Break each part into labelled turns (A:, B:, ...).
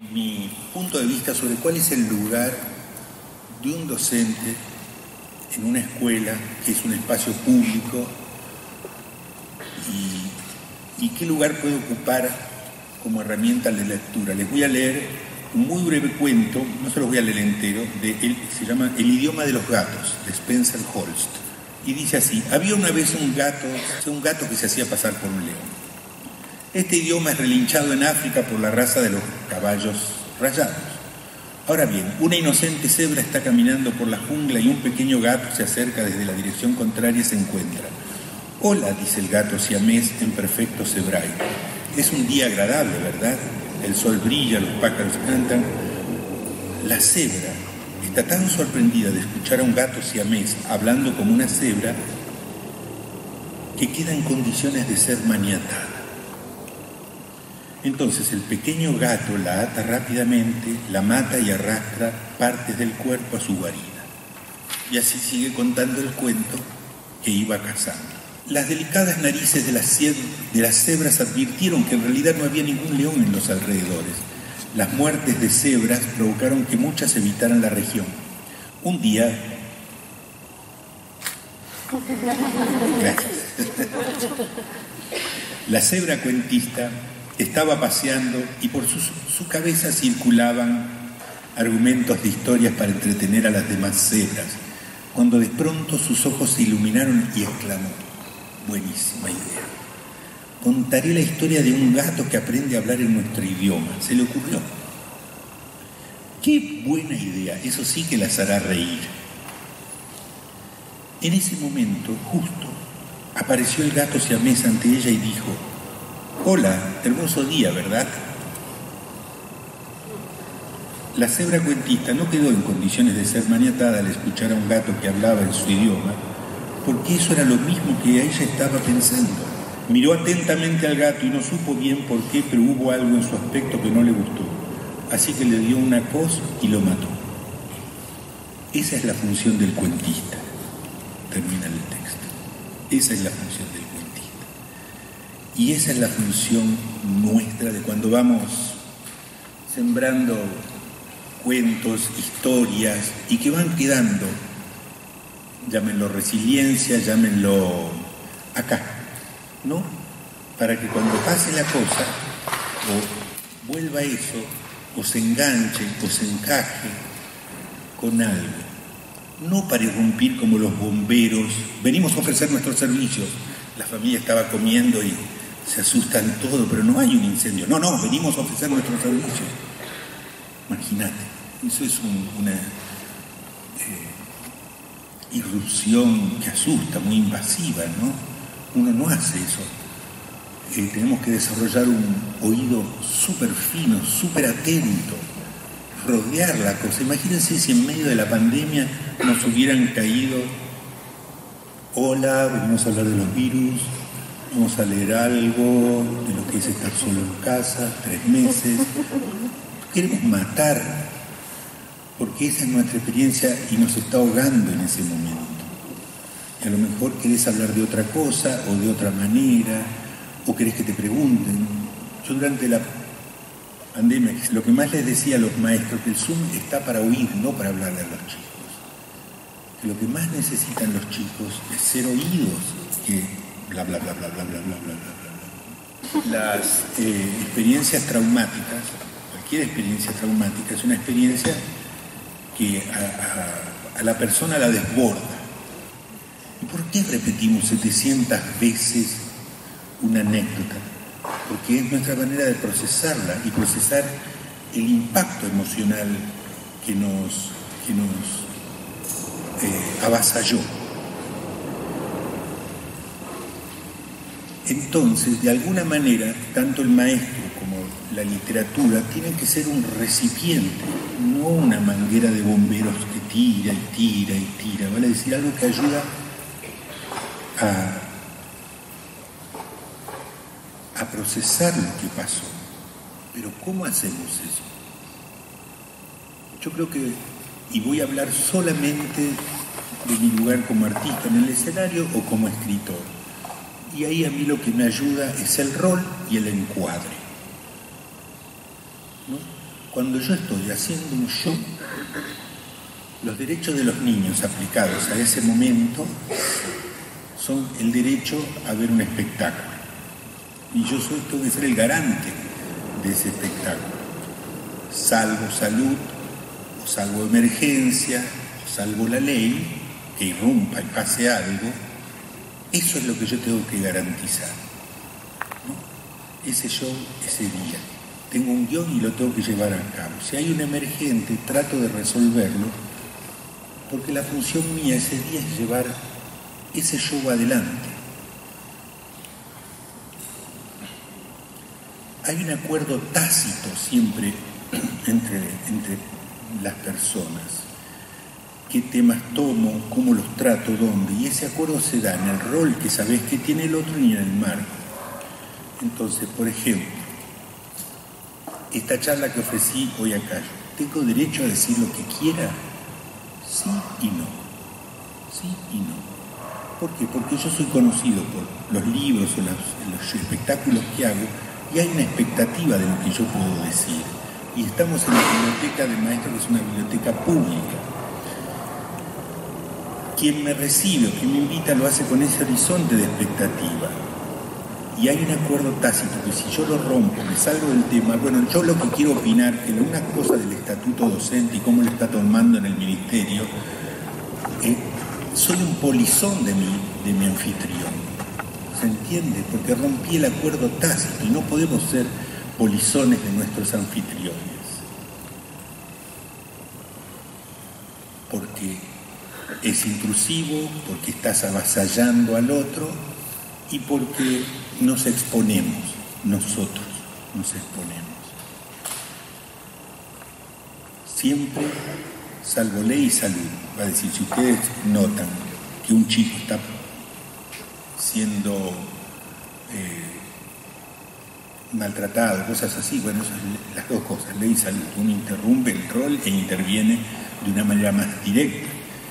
A: Mi punto de vista sobre cuál es el lugar de un docente en una escuela que es un espacio público y qué lugar puede ocupar como herramienta de lectura. Les voy a leer un muy breve cuento, no se los voy a leer entero, se llama El idioma de los gatos, de Spencer Holst. Y dice así: había una vez un gato que se hacía pasar por un león. Este idioma es relinchado en África por la raza de los caballos rayados. Ahora bien, una inocente cebra está caminando por la jungla y un pequeño gato se acerca desde la dirección contraria y se encuentra. Hola, dice el gato siamés en perfecto hebraico. Es un día agradable, ¿verdad? El sol brilla, los pájaros cantan. La cebra está tan sorprendida de escuchar a un gato siamés hablando como una cebra que queda en condiciones de ser maniatada. Entonces el pequeño gato la ata rápidamente, la mata y arrastra partes del cuerpo a su guarida. Y así sigue contando el cuento que iba cazando. Las delicadas narices de las cebras advirtieron que en realidad no había ningún león en los alrededores. Las muertes de cebras provocaron que muchas evitaran la región. Un día... Gracias. La cebra cuentista estaba paseando y por su cabeza circulaban argumentos de historias para entretener a las demás cebras, cuando de pronto sus ojos se iluminaron y exclamó: buenísima idea. Contaré la historia de un gato que aprende a hablar en nuestro idioma. Se le ocurrió. ¡Qué buena idea! Eso sí que las hará reír. En ese momento, justo, apareció el gato siamés ante ella y dijo: hola, hermoso día, ¿verdad? La cebra cuentista no quedó en condiciones de ser maniatada al escuchar a un gato que hablaba en su idioma, porque eso era lo mismo que ella estaba pensando. Miró atentamente al gato y no supo bien por qué, pero hubo algo en su aspecto que no le gustó. Así que le dio una coz y lo mató. Esa es la función del cuentista. Termina el texto. Esa es la función del cuentista. Y esa es la función nuestra de cuando vamos sembrando cuentos, historias, y que van quedando, llámenlo resiliencia, llámenlo acá, ¿no? Para que cuando pase la cosa, o vuelva eso, o se enganche, o se encaje con algo. No para irrumpir como los bomberos, venimos a ofrecer nuestros servicios. La familia estaba comiendo y se asustan todo, pero no hay un incendio. No, venimos a ofrecer nuestros servicios. Imagínate, eso es una irrupción que asusta, muy invasiva, ¿no? Uno no hace eso. Tenemos que desarrollar un oído súper fino, súper atento, rodear la cosa. Imagínense si en medio de la pandemia nos hubieran caído: hola, venimos a hablar de los virus, vamos a leer algo de lo que es estar solo en casa, 3 meses. Queremos matar, porque esa es nuestra experiencia y nos está ahogando en ese momento. Y a lo mejor querés hablar de otra cosa o de otra manera, o querés que te pregunten. Yo durante la pandemia, lo que más les decía a los maestros, que el Zoom está para oír, no para hablarle a los chicos. Que lo que más necesitan los chicos es ser oídos, que bla, bla, bla, bla, bla, bla, bla, bla, bla, bla. Las experiencias traumáticas, cualquier experiencia traumática, es una experiencia que a la persona la desborda. ¿Y por qué repetimos 700 veces una anécdota? Porque es nuestra manera de procesarla y procesar el impacto emocional que nos avasalló. Entonces, de alguna manera, tanto el maestro como la literatura tienen que ser un recipiente, no una manguera de bomberos que tira y tira y tira. Vale decir, algo que ayuda a procesar lo que pasó. Pero ¿cómo hacemos eso? Yo creo que, y voy a hablar solamente de mi lugar como artista en el escenario o como escritor, y ahí a mí lo que me ayuda es el rol y el encuadre, ¿no? Cuando yo estoy haciendo un show, los derechos de los niños aplicados a ese momento son el derecho a ver un espectáculo. Y yo tengo que ser el garante de ese espectáculo. Salvo salud, o salvo emergencia, o salvo la ley, que irrumpa y pase algo, eso es lo que yo tengo que garantizar, ¿no? Ese show, ese día. Tengo un guión y lo tengo que llevar a cabo. Si hay un emergente, trato de resolverlo, porque la función mía ese día es llevar ese show adelante. Hay un acuerdo tácito siempre entre las personas. Qué temas tomo, cómo los trato, dónde. Y ese acuerdo se da en el rol que sabés que tiene el otro y en el marco. Entonces, por ejemplo, esta charla que ofrecí hoy acá, ¿tengo derecho a decir lo que quiera? Sí y no. Sí y no. ¿Por qué? Porque yo soy conocido por los libros o los espectáculos que hago y hay una expectativa de lo que yo puedo decir. Y estamos en la biblioteca del maestro, que es una biblioteca pública. Quien me recibe o quien me invita lo hace con ese horizonte de expectativa. Y hay un acuerdo tácito que si yo lo rompo, me salgo del tema, bueno, yo lo que quiero opinar, que una cosa del estatuto docente y cómo lo está tomando en el ministerio, soy un polizón de mi anfitrión. ¿Se entiende? Porque rompí el acuerdo tácito y no podemos ser polizones de nuestros anfitriones. Porque es intrusivo, porque estás avasallando al otro y porque nos exponemos, nosotros nos exponemos. Siempre, salvo ley y salud. Va a decir, si ustedes notan que un chico está siendo maltratado, cosas así, bueno, esas son las dos cosas, ley y salud. Uno interrumpe el rol e interviene de una manera más directa.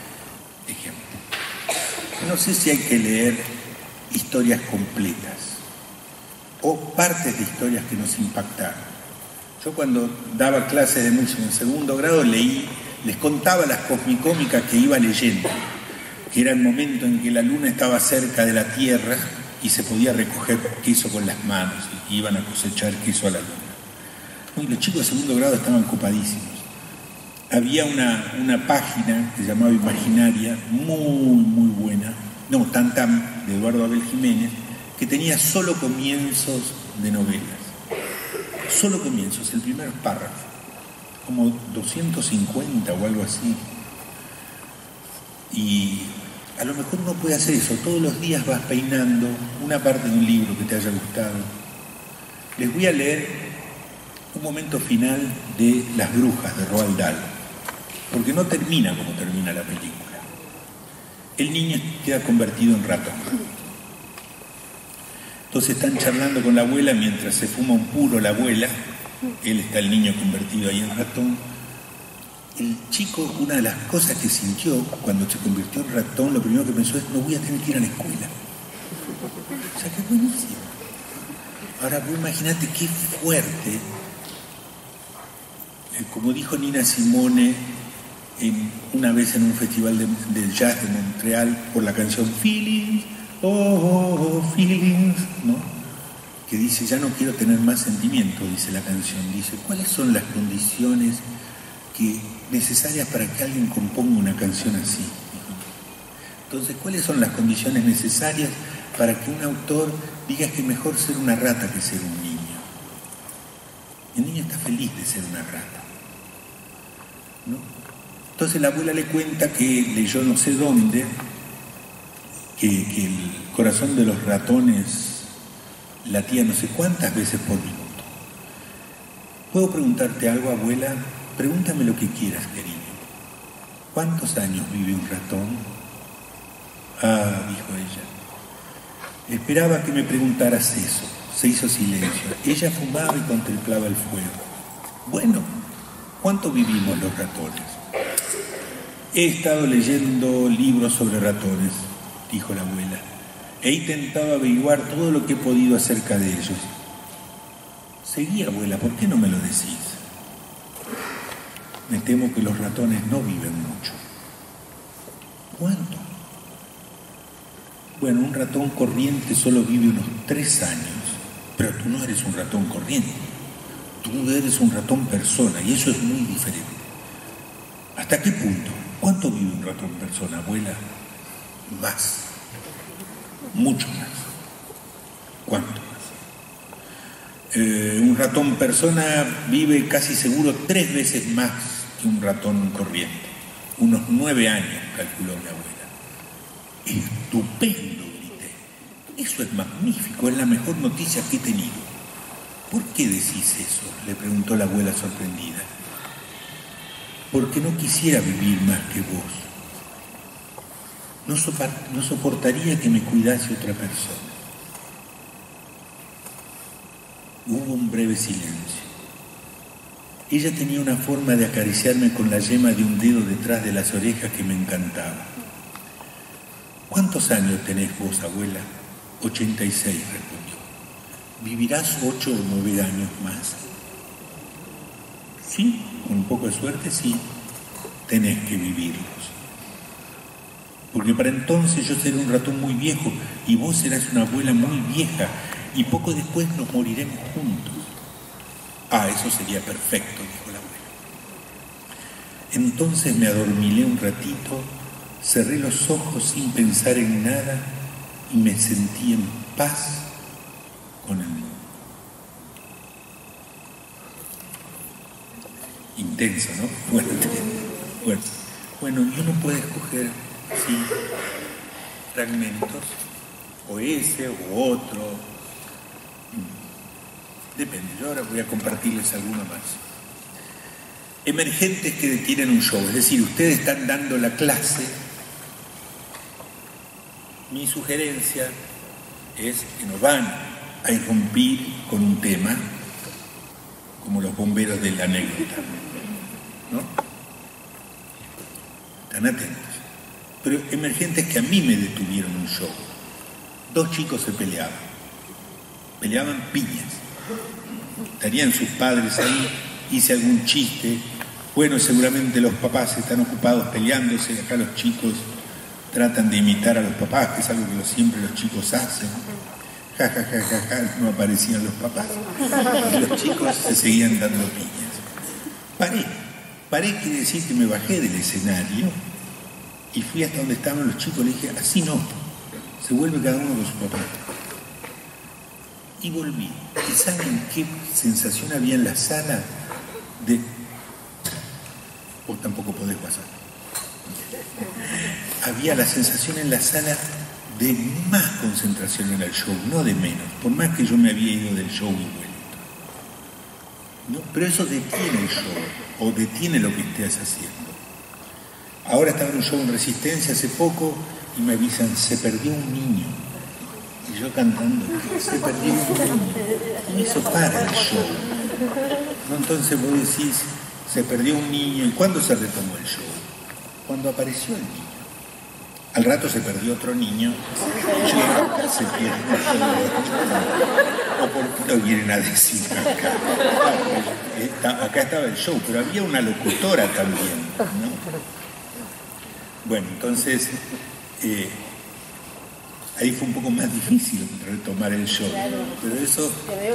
A: Ejemplo. No sé si hay que leer historias completas o partes de historias que nos impactaron. Yo cuando daba clases de música en segundo grado les contaba las cosmicómicas que iba leyendo, que era el momento en que la luna estaba cerca de la Tierra y se podía recoger queso con las manos y iban a cosechar queso a la luna. Y los chicos de segundo grado estaban ocupadísimos. Había una página que se llamaba Imaginaria, muy buena, Tam Tam, de Eduardo Abel Jiménez, que tenía solo comienzos de novelas. Solo comienzos, el primer párrafo, como 250 o algo así. Y a lo mejor uno puede hacer eso, todos los días vas peinando una parte de un libro que te haya gustado. Les voy a leer un momento final de Las Brujas de Roald Dahl, porque no termina como termina la película. El niño queda convertido en ratón. Entonces están charlando con la abuela mientras se fuma un puro la abuela. Él está el niño convertido ahí en ratón. El chico, una de las cosas que sintió cuando se convirtió en ratón, lo primero que pensó es, no voy a tener que ir a la escuela. O sea, qué buenísimo. Ahora, vos imaginate qué fuerte, como dijo Nina Simone una vez en un festival de jazz de Montreal, por la canción Feelings, Feelings, ¿no? Que dice, ya no quiero tener más sentimiento, dice la canción. Dice, ¿cuáles son las condiciones necesarias para que alguien componga una canción así? Entonces, ¿cuáles son las condiciones necesarias para que un autor diga que es mejor ser una rata que ser un niño? El niño está feliz de ser una rata, ¿no? Entonces la abuela le cuenta que leyó no sé dónde que el corazón de los ratones latía no sé cuántas veces por minuto. ¿Puedo preguntarte algo, abuela? Pregúntame lo que quieras, cariño. ¿Cuántos años vive un ratón? Ah, dijo ella. Esperaba que me preguntaras eso. Se hizo silencio. Ella fumaba y contemplaba el fuego. Bueno, ¿cuánto vivimos los ratones? He estado leyendo libros sobre ratones, dijo la abuela. He intentado averiguar todo lo que he podido acerca de ellos. Seguí, abuela, ¿por qué no me lo decís? Me temo que los ratones no viven mucho. ¿Cuánto? Bueno, un ratón corriente solo vive unos 3 años, pero tú no eres un ratón corriente, tú eres un ratón persona, y eso es muy diferente. ¿Hasta qué punto? ¿Cuánto vive un ratón persona, abuela? Más, mucho más. ¿Cuánto más? Un ratón persona vive casi seguro 3 veces más que un ratón corriente. Unos 9 años, calculó mi abuela. Estupendo, grité. Eso es magnífico, es la mejor noticia que he tenido. ¿Por qué decís eso?, le preguntó la abuela sorprendida. Porque no quisiera vivir más que vos. No soportaría que me cuidase otra persona. Hubo un breve silencio. Ella tenía una forma de acariciarme con la yema de un dedo detrás de las orejas que me encantaba. ¿Cuántos años tenés vos, abuela? 86, respondió. ¿Vivirás 8 o 9 años más? Sí, con un poco de suerte, sí. Tenés que vivirlos. Porque para entonces yo seré un ratón muy viejo y vos serás una abuela muy vieja y poco después nos moriremos juntos. Ah, eso sería perfecto, dijo la abuela. Entonces me adormilé un ratito, cerré los ojos sin pensar en nada y me sentí en paz con el mundo. Intenso, ¿no? Fuerte. Bueno, y uno puede escoger, sí, fragmentos, o ese o otro. Depende, yo ahora voy a compartirles alguna más. Emergentes que detienen un show, es decir, ustedes están dando la clase. Mi sugerencia es que no van a irrumpir con un tema como los bomberos de la anécdota, ¿no? Están atentos. Pero emergentes que a mí me detuvieron un show. 2 chicos se peleaban piñas. Estarían sus padres ahí, hice algún chiste. Bueno, seguramente los papás están ocupados peleándose, acá los chicos tratan de imitar a los papás, que es algo que siempre los chicos hacen. Ja, ja, ja, ja, ja, no aparecían los papás. Y los chicos se seguían dando piñas. Paré quiere decir que me bajé del escenario y fui hasta donde estaban los chicos, le dije, así no, se vuelve cada uno con su papá. Y volví. ¿Y saben qué sensación había en la sala? Vos tampoco podés pasar. Había la sensación en la sala de más concentración en el show, no de menos, por más que yo me había ido del show y vuelto. ¿No? Pero eso detiene el show, o detiene lo que estés haciendo. Ahora estaba en un show en Resistencia hace poco y me avisan, se perdió un niño. Y yo cantando, se perdió un niño. Y eso para el show. ¿No? Entonces vos decís, se perdió un niño. ¿Y cuándo se retomó el show? Cuando apareció el niño. Al rato se perdió otro niño. Y se pierde el show. ¿O por qué lo vienen a decir acá? Acá estaba el show, pero había una locutora también, ¿no? Bueno, entonces... ahí fue un poco más difícil retomar el show, pero eso,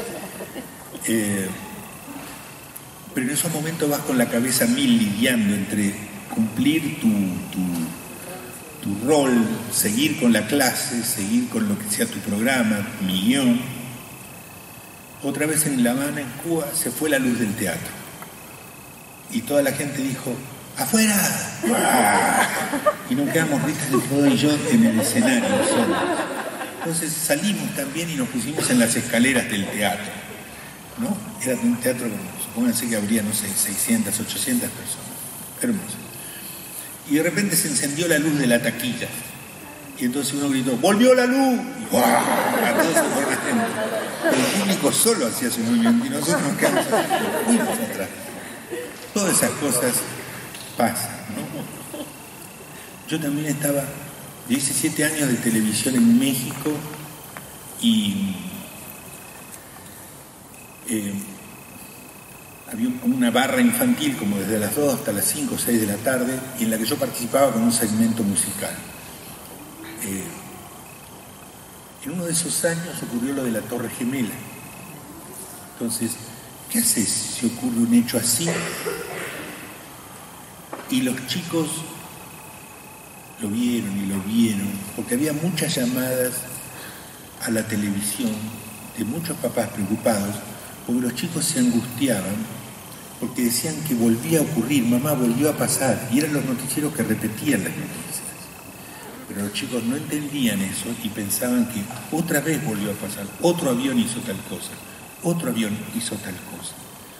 A: pero en esos momentos vas con la cabeza mil lidiando entre cumplir tu rol, seguir con la clase, seguir con lo que sea tu programa, mi guión. Otra vez en La Habana, en Cuba, se fue la luz del teatro y toda la gente dijo, ¡afuera! ¡Uah! Y nos quedamos Rita del Fodo y yo en el escenario solos. Entonces salimos también y nos pusimos en las escaleras del teatro, ¿no? Era un teatro, supónganse que habría, no sé, 600, 800 personas. Hermoso. Y de repente se encendió la luz de la taquilla. Y entonces uno gritó, ¡volvió la luz! Y ¡guau! A todos se corriendo. El público solo hacía su movimiento y nosotros nos quedamos muy atrás. Todas esas cosas pasan, ¿no? Yo también estaba 17 años de televisión en México y había una barra infantil como desde las 2 hasta las 5 o 6 de la tarde, y en la que yo participaba con un segmento musical. En uno de esos años ocurrió lo de la Torre Gemela. Entonces, ¿qué haces si ocurre un hecho así? Y los chicos lo vieron, porque había muchas llamadas a la televisión de muchos papás preocupados, porque los chicos se angustiaban, porque decían que volvía a ocurrir, mamá, volvió a pasar, y eran los noticieros que repetían las noticias. Pero los chicos no entendían eso y pensaban que otra vez volvió a pasar, otro avión hizo tal cosa, otro avión hizo tal cosa.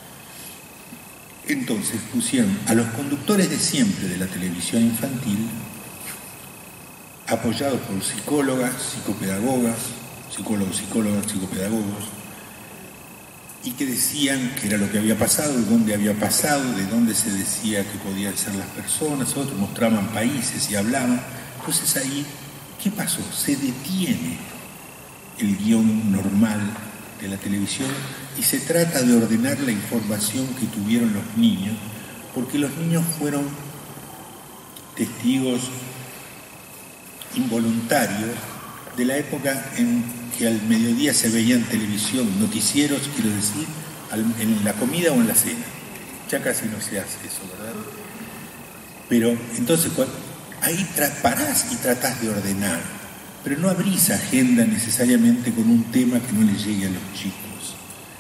A: Entonces pusieron a los conductores de siempre de la televisión infantil, apoyados por psicólogas, psicopedagogos, psicopedagogos, y que decían que era lo que había pasado, de dónde había pasado, de dónde se decía que podían ser las personas, otros mostraban países y hablaban. Entonces ahí, ¿qué pasó? Se detiene el guión normal de la televisión y se trata de ordenar la información que tuvieron los niños, porque los niños fueron testigos involuntarios de la época en que al mediodía se veían televisión, noticieros, quiero decir, en la comida o en la cena. Ya casi no se hace eso, ¿verdad? Pero entonces ahí parás y tratás de ordenar, pero no abrís agenda necesariamente con un tema que no les llegue a los chicos.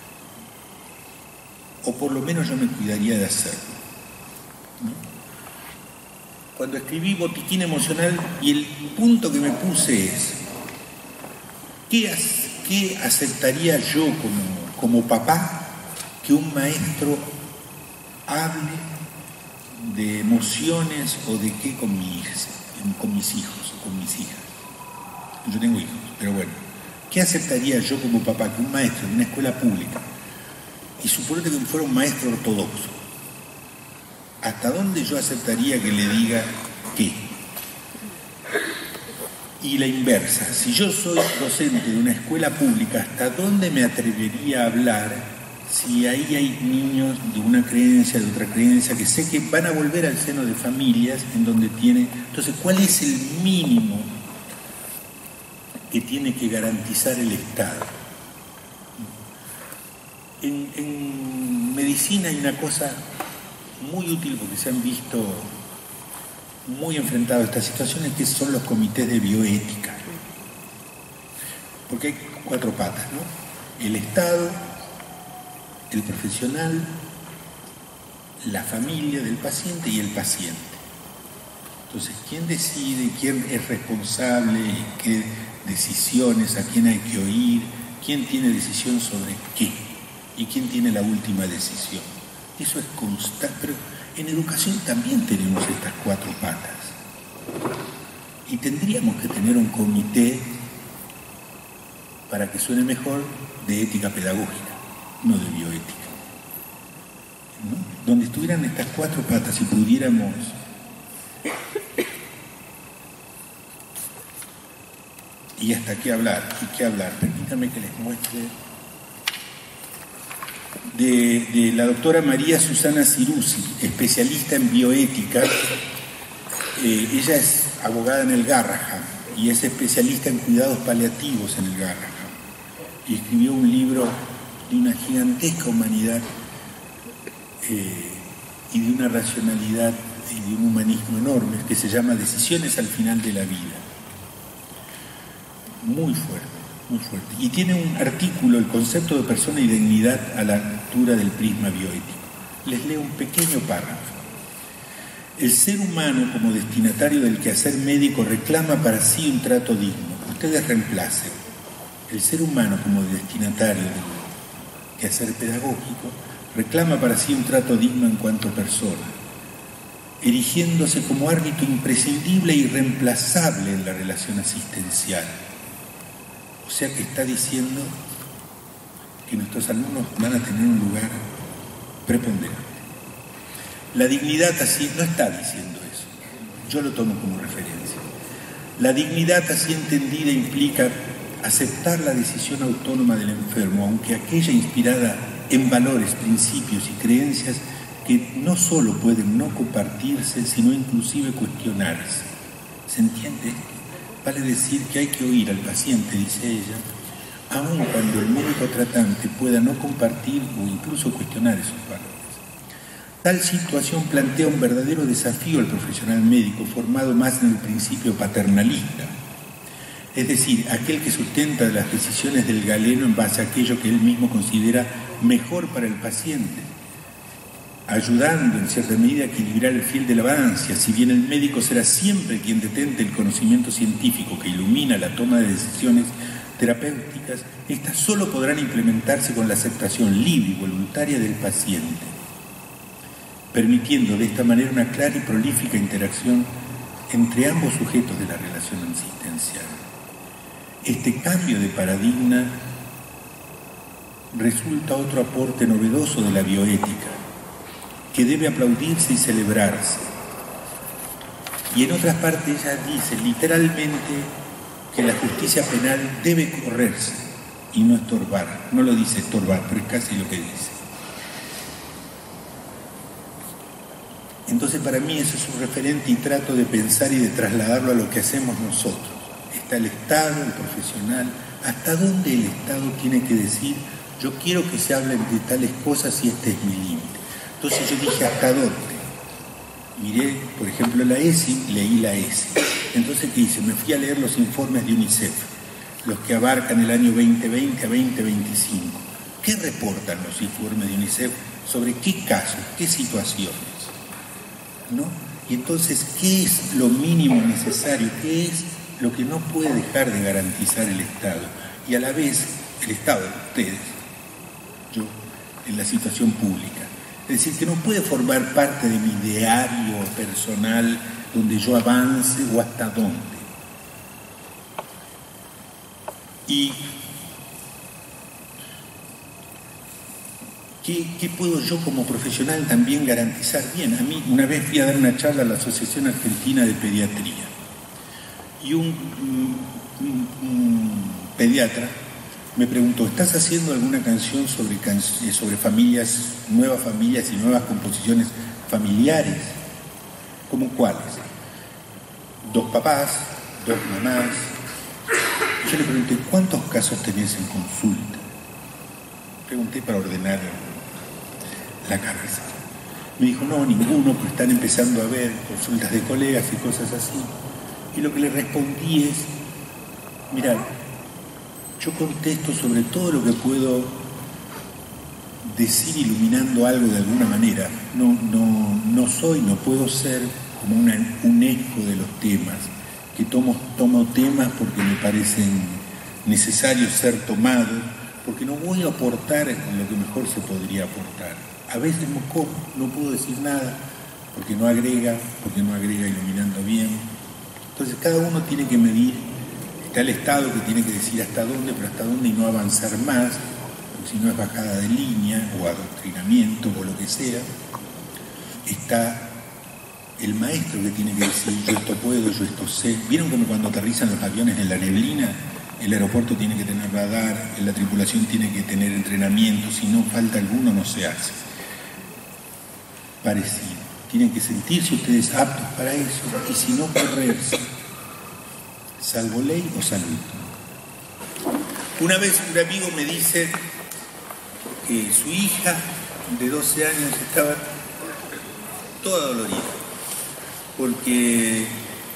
A: O por lo menos yo me cuidaría de hacerlo, ¿no? Cuando escribí Botiquín Emocional, y el punto que me puse es, ¿qué aceptaría yo como papá que un maestro hable de emociones o de qué con mis hijos o con mis hijas? Yo tengo hijos, pero bueno, ¿qué aceptaría yo como papá que un maestro de una escuela pública, y suponete que fuera un maestro ortodoxo, hasta dónde yo aceptaría que le diga qué? Y la inversa, si yo soy docente de una escuela pública, ¿hasta dónde me atrevería a hablar si ahí hay niños de una creencia, de otra creencia, que sé que van a volver al seno de familias en donde tienen? Entonces, ¿cuál es el mínimo que tiene que garantizar el Estado? En medicina hay una cosa muy útil, porque se han visto muy enfrentados a estas situaciones, que son los comités de bioética. Porque hay 4 patas, ¿no? El Estado, el profesional, la familia del paciente y el paciente. Entonces, ¿quién decide? ¿Quién es responsable? ¿Qué decisiones? ¿A quién hay que oír? ¿Quién tiene decisión sobre qué? ¿Y quién tiene la última decisión? Eso es constante, pero en educación también tenemos estas 4 patas. Y tendríamos que tener un comité, para que suene mejor, de ética pedagógica, no de bioética, ¿no? Donde estuvieran estas 4 patas y pudiéramos y hasta qué hablar, Permítanme que les muestre de la doctora María Susana Ciruzzi, especialista en bioética. Ella es abogada en el Garrahan y es especialista en cuidados paliativos en el Garrahan, y escribió un libro de una gigantesca humanidad y de una racionalidad y de un humanismo enorme, que se llama Decisiones al final de la vida. Muy fuerte. Y tiene un artículo, El concepto de persona y dignidad a la altura del prisma bioético. Les leo un pequeño párrafo. El ser humano, como destinatario del quehacer médico, reclama para sí un trato digno. Ustedes reemplacen. El ser humano, como destinatario del quehacer pedagógico, reclama para sí un trato digno en cuanto persona, erigiéndose como árbitro imprescindible e irreemplazable en la relación asistencial. O sea que está diciendo que nuestros alumnos van a tener un lugar preponderante. La dignidad así no está diciendo eso. Yo lo tomo como referencia. La dignidad así entendida implica aceptar la decisión autónoma del enfermo, aunque aquella inspirada en valores, principios y creencias que no solo pueden no compartirse, sino inclusive cuestionarse. ¿Se entiende? Vale decir que hay que oír al paciente, dice ella, aun cuando el médico tratante pueda no compartir o incluso cuestionar esos valores. Tal situación plantea un verdadero desafío al profesional médico, formado más en el principio paternalista, es decir, aquel que sustenta las decisiones del galeno en base a aquello que él mismo considera mejor para el paciente, ayudando en cierta medida a equilibrar el fil de la balanza. Si bien el médico será siempre quien detente el conocimiento científico que ilumina la toma de decisiones terapéuticas, estas solo podrán implementarse con la aceptación libre y voluntaria del paciente, permitiendo de esta manera una clara y prolífica interacción entre ambos sujetos de la relación asistencial. Este cambio de paradigma resulta otro aporte novedoso de la bioética, que debe aplaudirse y celebrarse. Y en otras partes ella dice literalmente que la justicia penal debe correrse y no estorbar. No lo dice estorbar, pero es casi lo que dice. Entonces para mí eso es un referente y trato de pensar y de trasladarlo a lo que hacemos nosotros. Está el Estado, el profesional, hasta dónde el Estado tiene que decir yo quiero que se hablen de tales cosas y este es mi límite. Entonces yo dije ¿hasta dónde? Miré, por ejemplo, la ESI, leí la ESI. Entonces, ¿qué hice? Me fui a leer los informes de UNICEF, los que abarcan el año 2020 a 2025. ¿Qué reportan los informes de UNICEF sobre qué casos, qué situaciones? ¿No? Y entonces, ¿qué es lo mínimo necesario? ¿Qué es lo que no puede dejar de garantizar el Estado? Y a la vez, el Estado, ustedes, yo, en la situación pública. Es decir, que no puede formar parte de mi ideario personal donde yo avance o hasta dónde. Y ¿qué puedo yo como profesional también garantizar? Bien, a mí una vez fui a dar una charla a la Asociación Argentina de Pediatría y un pediatra me preguntó, ¿estás haciendo alguna canción sobre familias, nuevas familias y nuevas composiciones familiares? ¿Cómo cuáles? 2 papás, 2 mamás. Yo le pregunté, ¿cuántos casos tenés en consulta? Pregunté para ordenar la cabeza. Me dijo, no, ninguno, pero están empezando a ver consultas de colegas y cosas así. Y lo que le respondí es, mirá, yo contesto sobre todo lo que puedo decir iluminando algo de alguna manera. No puedo ser como un eco de los temas, que tomo temas porque me parecen necesarios ser tomados, porque no voy a aportar lo que mejor se podría aportar. A veces no puedo decir nada porque no agrega iluminando bien. Entonces cada uno tiene que medir. Está el Estado que tiene que decir hasta dónde, pero hasta dónde y no avanzar más, porque si no es bajada de línea o adoctrinamiento o lo que sea. Está el maestro que tiene que decir yo esto puedo, yo esto sé. ¿Vieron como cuando aterrizan los aviones en la neblina? El aeropuerto tiene que tener radar, la tripulación tiene que tener entrenamiento, si no falta alguno no se hace. Parecido. Tienen que sentirse ustedes aptos para eso y si no correrse. Salvo ley o salud. Una vez un amigo me dice que su hija de 12 años estaba toda dolorida porque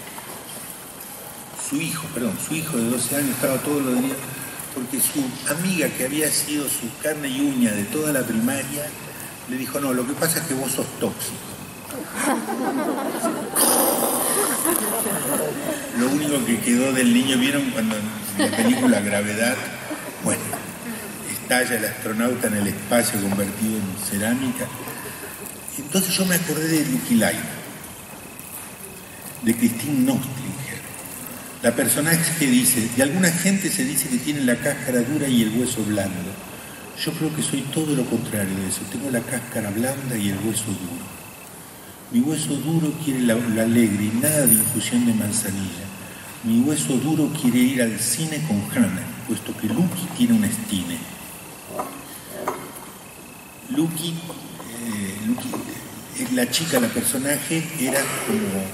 A: su hijo de 12 años estaba todo dolorido porque su amiga que había sido su carne y uña de toda la primaria le dijo, no, lo que pasa es que vos sos tóxico. Lo único que quedó del niño, ¿vieron cuando en la película Gravedad? Bueno, estalla el astronauta en el espacio convertido en cerámica. Entonces yo me acordé de Lucky Light, de Christine Nostringer, la personaje que dice, de alguna gente se dice que tiene la cáscara dura y el hueso blando. Yo creo que soy todo lo contrario de eso, tengo la cáscara blanda y el hueso duro. Mi hueso duro quiere la alegre y nada de infusión de manzanilla. Mi hueso duro quiere ir al cine con Hannah, puesto que Lucky tiene un Stine. Lucky, la chica, la personaje, era como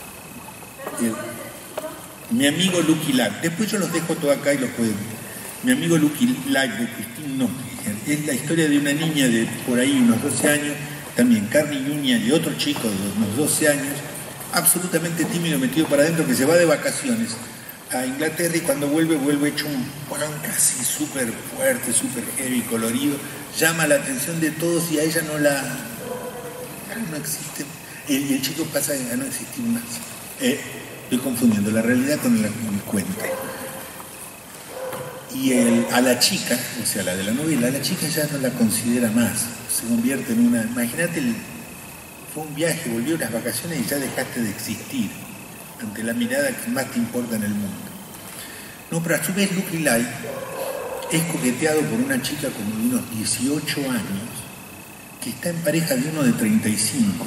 A: mi amigo Lucky Lack. Después yo los dejo todo acá y los pueden ver. Mi amigo Lucky Lack de Christine Nottinger es la historia de una niña de por ahí unos 12 años, también carne y uña, y otro chico de unos 12 años, absolutamente tímido, metido para adentro, que se va de vacaciones a Inglaterra y cuando vuelve hecho un punk así súper fuerte, súper heavy, colorido, llama la atención de todos y a ella no existe, y el chico pasa a no existir más. Estoy confundiendo la realidad con el cuento. Y a la chica, o sea, la de la novela, a la chica ya no la considera más, se convierte en una... Imagínate, fue un viaje, volvió unas vacaciones y ya dejaste de existir ante la mirada que más te importa en el mundo. No, pero a su vez Lucky Light es coqueteado por una chica como de unos 18 años que está en pareja de uno de 35.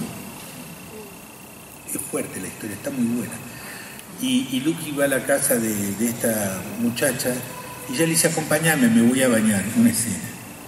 A: Es fuerte la historia, está muy buena. Y Lucky va a la casa de esta muchacha y ella le dice: acompáñame, me voy a bañar, una escena.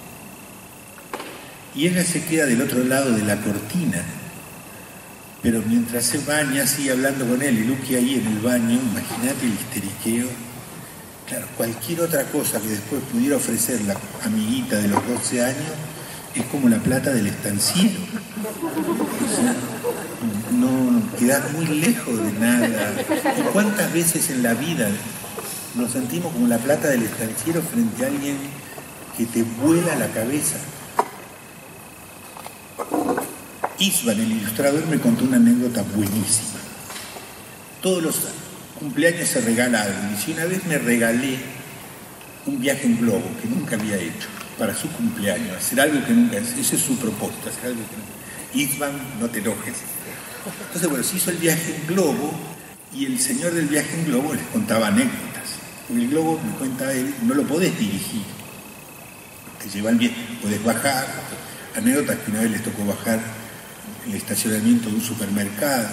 A: Y ella se queda del otro lado de la cortina, pero mientras se baña sigue hablando con él, y Lucky ahí en el baño, imagínate el histeriqueo. Claro, cualquier otra cosa que después pudiera ofrecer la amiguita de los 12 años es como la plata del estanciero. O sea, no quedás muy lejos de nada. ¿Y cuántas veces en la vida nos sentimos como la plata del estanciero frente a alguien que te vuela la cabeza? Isvan, el ilustrador, me contó una anécdota buenísima. Todos los cumpleaños se regala algo, y si una vez me regalé un viaje en globo que nunca había hecho para su cumpleaños, hacer algo que nunca, esa es su propuesta, hacer algo que nunca. Isvan, no te enojes. Entonces, bueno, se hizo el viaje en globo y el señor del viaje en globo les contaba anécdotas. Porque el globo, me cuenta él, no lo podés dirigir, te llevan bien, podés bajar. Anécdotas que una vez les tocó bajar en el estacionamiento de un supermercado,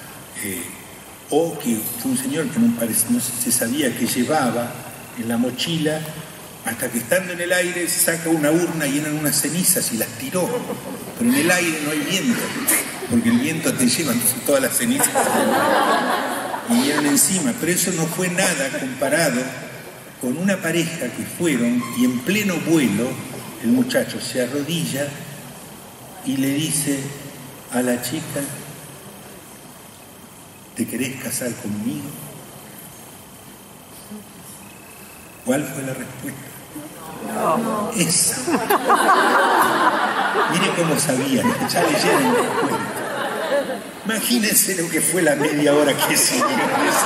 A: o que fue un señor que no se sabía que llevaba en la mochila, hasta que estando en el aire saca una urna y eran unas cenizas y las tiró, pero en el aire no hay viento, porque el viento te lleva, entonces todas las cenizas vinieron encima. Pero eso no fue nada comparado con una pareja que fueron y en pleno vuelo el muchacho se arrodilla y le dice a la chica: ¿te querés casar conmigo? ¿Cuál fue la respuesta? No. Esa. Mire cómo sabían, ya leyeron el cuento. Imagínense lo que fue la media hora que se dio.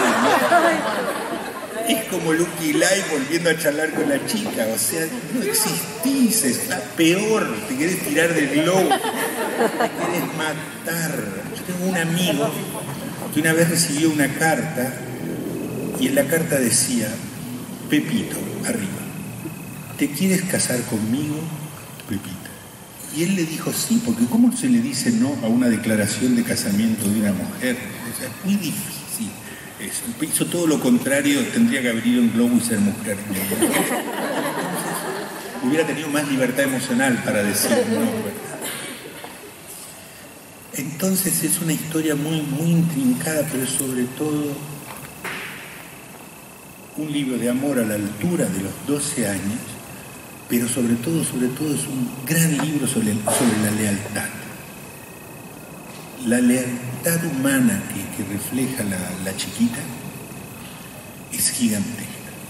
A: Es como Lucky Light volviendo a charlar con la chica, o sea, no existís, es la peor, te querés tirar del globo, te querés matar. Yo tengo un amigo que una vez recibió una carta y en la carta decía: Pepito, arriba, ¿te quieres casar conmigo, Pepita? Y él le dijo sí, porque ¿cómo se le dice no a una declaración de casamiento de una mujer? O sea, es muy difícil eso. Hizo todo lo contrario, tendría que haber ido en globo y ser mujer. Entonces, hubiera tenido más libertad emocional para decir no, ¿verdad? Entonces es una historia muy, muy intrincada, pero sobre todo un libro de amor a la altura de los 12 años, pero sobre todo es un gran libro sobre la lealtad. La lealtad humana que refleja la chiquita es gigantesca.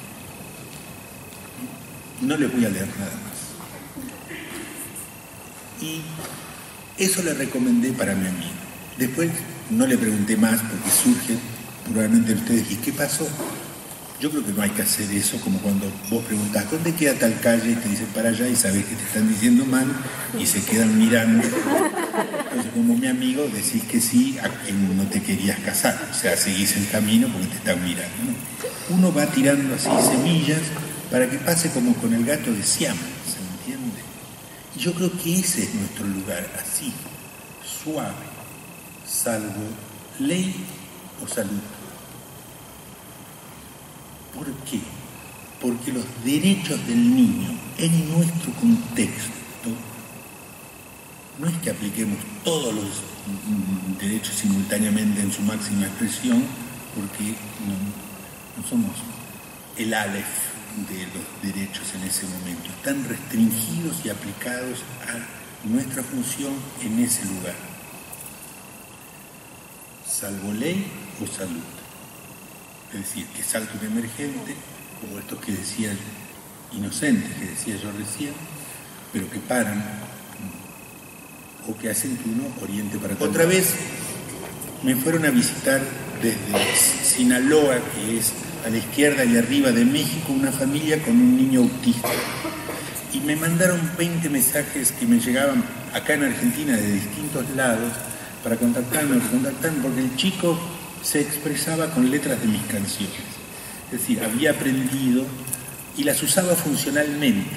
A: No les voy a leer nada más. Y eso le recomendé para mi amigo. Después no le pregunté más porque surge probablemente ustedes: ¿y qué pasó? Yo creo que no hay que hacer eso, como cuando vos preguntás ¿dónde queda tal calle? Y te dicen para allá y sabés que te están diciendo mal y se quedan mirando. Entonces, como mi amigo, decís que sí a quien no te querías casar, o sea, seguís el camino porque te están mirando, ¿no? Uno va tirando así semillas para que pase como con el gato de Siam, ¿se entiende? Y yo creo que ese es nuestro lugar, así, suave, salvo ley o salud. ¿Por qué? Porque los derechos del niño en nuestro contexto no es que apliquemos todos los derechos simultáneamente en su máxima expresión, porque no somos el Aleph de los derechos en ese momento. Están restringidos y aplicados a nuestra función en ese lugar. Salvo ley o salud. Es decir, que salta un emergente, como estos que decían inocentes, que decía yo recién, pero que paran o que hacen que uno oriente para atrás. Otra vez me fueron a visitar desde Sinaloa, que es a la izquierda y arriba de México, una familia con un niño autista. Y me mandaron 20 mensajes que me llegaban acá en Argentina de distintos lados para contactarme, porque el chico se expresaba con letras de mis canciones. Es decir, había aprendido y las usaba funcionalmente.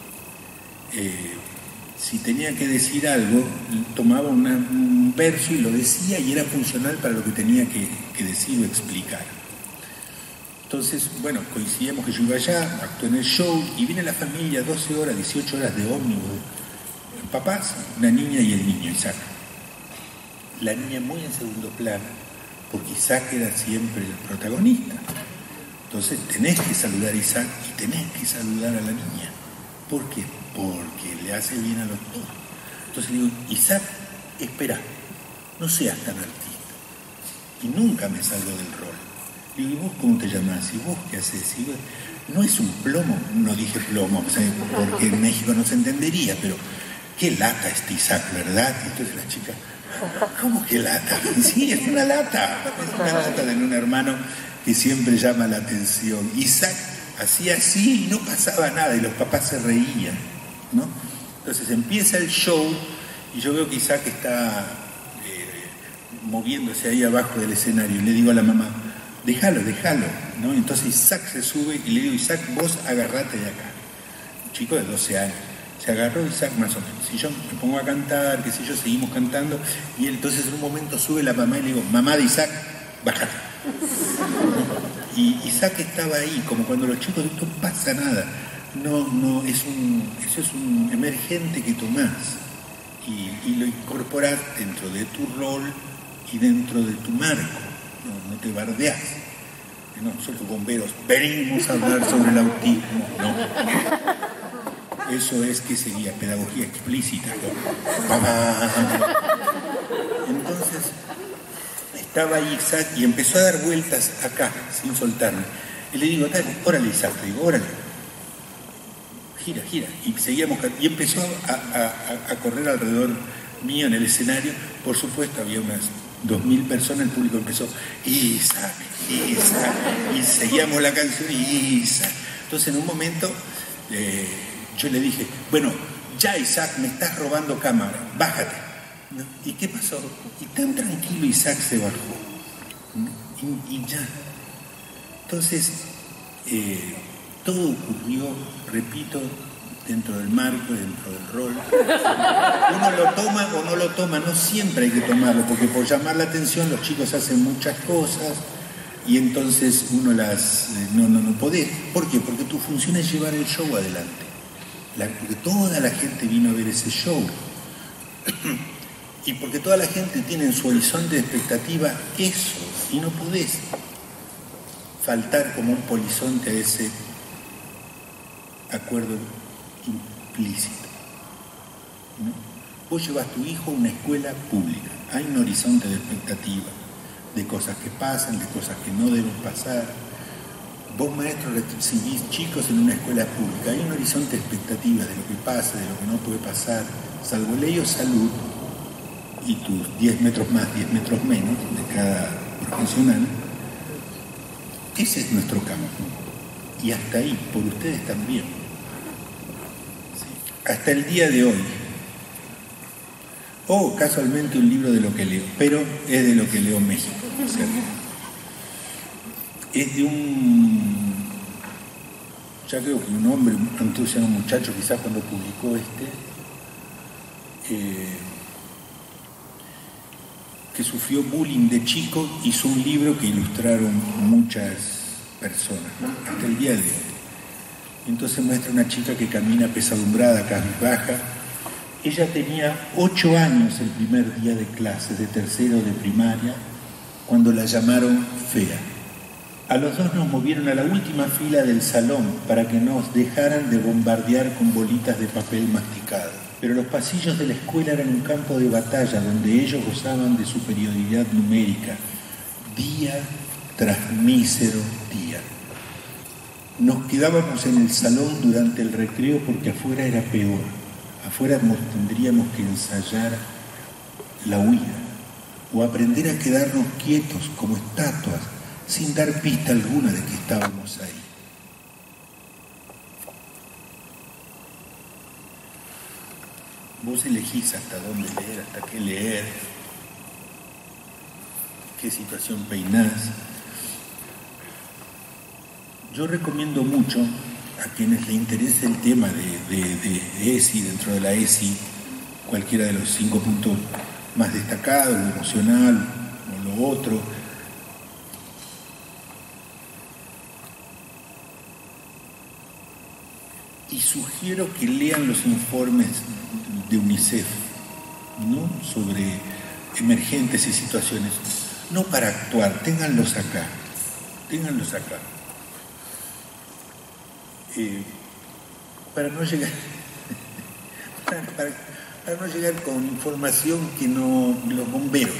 A: Si tenía que decir algo, tomaba un verso y lo decía y era funcional para lo que tenía que decir o explicar. Entonces, bueno, coincidíamos que yo iba allá, actué en el show y viene la familia, 12 horas, 18 horas de ómnibus. Papás, una niña y el niño, Isaac. La niña muy en segundo plano, porque Isaac era siempre el protagonista. Entonces tenés que saludar a Isaac y tenés que saludar a la niña. ¿Por qué? Porque le hace bien a los dos. Entonces le digo, Isaac, espera, no seas tan artista. Y nunca me salgo del rol. Le digo, ¿y vos cómo te llamás? ¿Y vos qué haces? Y vos, no es un plomo, no dije plomo, o sea, porque en México no se entendería, pero qué lata este Isaac, ¿verdad? Y entonces la chica, ¿cómo que lata? Sí, es una lata de un hermano que siempre llama la atención. Isaac hacía así y no pasaba nada y los papás se reían, ¿no? Entonces empieza el show y yo veo que Isaac está moviéndose ahí abajo del escenario y le digo a la mamá, déjalo, ¿no? Entonces Isaac se sube y le digo, Isaac, vos agarrate de acá. Un chico de 12 años. Se agarró Isaac más o menos. Y yo me pongo a cantar, qué sé yo, seguimos cantando. Y él, entonces en un momento sube la mamá y le digo, mamá de Isaac, bájate. Y Isaac estaba ahí, como cuando los chicos, no pasa nada. No, eso es un emergente que tomás y lo incorporás dentro de tu rol y dentro de tu marco. No te bardeás. No, nosotros bomberos venimos a hablar sobre el autismo. No. Eso es, ¿qué sería? Pedagogía explícita. Entonces, estaba ahí Isaac y empezó a dar vueltas acá, sin soltarme. Y le digo, dale, órale Isaac, le digo, órale. Gira. Y seguíamos, y empezó a correr alrededor mío en el escenario. Por supuesto, había unas 2.000 personas, el público empezó, Isaac, y seguíamos la canción, Isaac. Entonces, en un momento, yo le dije, bueno, ya Isaac, me estás robando cámara, bájate. ¿No? ¿Y qué pasó? Y tan tranquilo Isaac se bajó. ¿No? Y ya. Entonces, todo ocurrió, repito, dentro del marco, dentro del rol. Uno lo toma o no lo toma, no siempre hay que tomarlo, porque por llamar la atención los chicos hacen muchas cosas y entonces uno las... no podés. ¿Por qué? Porque tu función es llevar el show adelante. Porque toda la gente vino a ver ese show. Y porque toda la gente tiene en su horizonte de expectativa eso, y no podés faltar como un polizonte a ese acuerdo implícito, ¿no? Vos llevas a tu hijo a una escuela pública, hay un horizonte de expectativa, de cosas que pasan, de cosas que no deben pasar. Vos, maestro, recibís chicos en una escuela pública, hay un horizonte de expectativa de lo que pasa, de lo que no puede pasar, salvo ley o salud, y tus 10 metros más, 10 metros menos de cada profesional. Ese es nuestro campo. Y hasta ahí, por ustedes también. ¿Sí? Hasta el día de hoy. O casualmente un libro de lo que leo, pero es de lo que leo en México. O sea, es de ya creo que un hombre, entonces un muchacho quizás cuando publicó que sufrió bullying de chico, hizo un libro que ilustraron muchas personas, ¿no? Hasta el día de hoy. Entonces muestra una chica que camina pesadumbrada, cabizbaja, Ella tenía 8 años el primer día de clases de tercero de primaria, cuando la llamaron fea. A los dos nos movieron a la última fila del salón para que nos dejaran de bombardear con bolitas de papel masticado. Pero los pasillos de la escuela eran un campo de batalla donde ellos gozaban de superioridad numérica, día tras mísero día. Nos quedábamos en el salón durante el recreo porque afuera era peor. Afuera tendríamos que ensayar la huida o aprender a quedarnos quietos como estatuas sin dar pista alguna de que estábamos ahí. Vos elegís hasta dónde leer, hasta qué leer, qué situación peinás. Yo recomiendo mucho a quienes les interese el tema de ESI, dentro de la ESI, cualquiera de los 5 puntos más destacados, lo emocional o lo otro. Y sugiero que lean los informes de UNICEF, ¿no?, sobre emergentes y situaciones. No para actuar, ténganlos acá. Para no llegar para no llegar con información que no, los bomberos.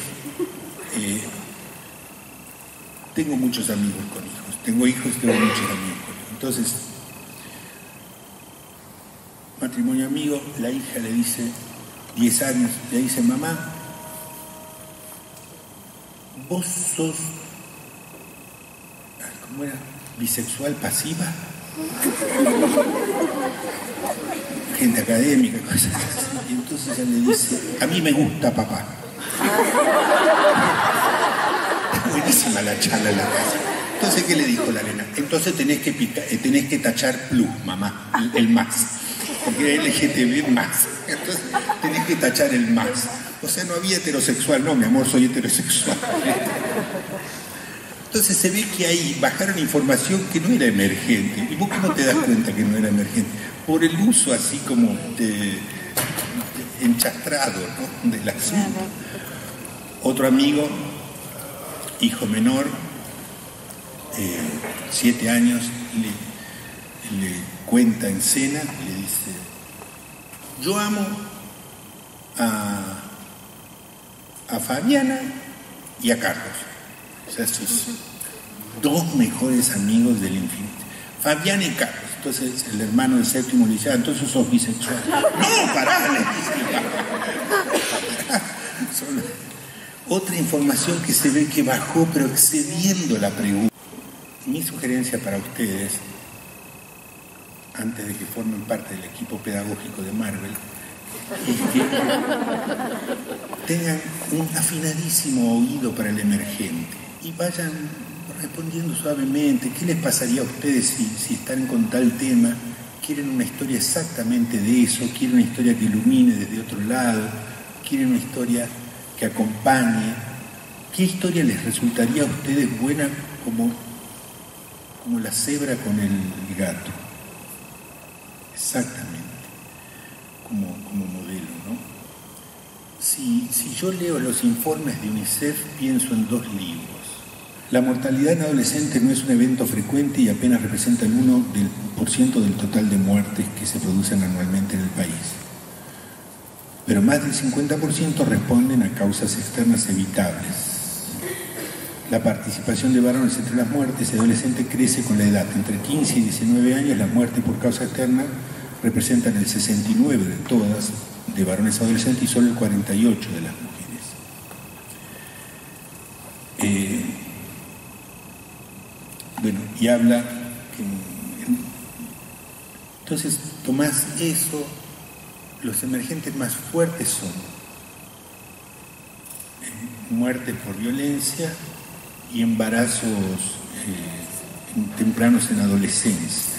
A: Tengo muchos amigos con hijos, tengo muchos amigos con hijos. Entonces, matrimonio amigo, la hija le dice, 10 años, le dice: mamá, vos sos, ¿cómo era? ¿Bisexual pasiva? Gente académica, cosas así. Y entonces ella le dice: a mí me gusta papá. Buenísima la charla en la casa. Entonces, ¿qué le dijo la nena? Entonces tenés que tachar plus, mamá, el más. Porque era LGTB más. Entonces tenés que tachar el más. O sea, no había heterosexual. No, mi amor, soy heterosexual. Entonces se ve que ahí bajaron información que no era emergente. ¿Y vos cómo te das cuenta que no era emergente? Por el uso así como enchastrado, ¿no?, del asunto. Otro amigo, hijo menor, 7 años, le cuenta en cena, le dice: yo amo a Fabiana y a Carlos. O sea, sus 2 mejores amigos del infinito. Fabiana y Carlos. Entonces el hermano del séptimo le dice: entonces sos bisexual. No, pará, le dice. Otra información que se ve que bajó, pero excediendo la pregunta. Mi sugerencia para ustedes, antes de que formen parte del equipo pedagógico de Marvel, es que tengan un afinadísimo oído para el emergente y vayan respondiendo suavemente. ¿Qué les pasaría a ustedes si están con tal tema? ¿Quieren una historia exactamente de eso? ¿Quieren una historia que ilumine desde otro lado? ¿Quieren una historia que acompañe? ¿Qué historia les resultaría a ustedes buena como la cebra con el gato? Exactamente, como modelo, ¿no? Si yo leo los informes de UNICEF, pienso en 2 libros. La mortalidad en adolescentes no es un evento frecuente y apenas representa el 1% del total de muertes que se producen anualmente en el país. Pero más del 50% responden a causas externas evitables. La participación de varones entre las muertes adolescentes crece con la edad. Entre 15 y 19 años, las muertes por causa externa representan el 69% de todas de varones adolescentes y solo el 48% de las mujeres. Bueno, y habla que, entonces tomás eso, los emergentes más fuertes son muertes por violencia y embarazos tempranos en adolescencia.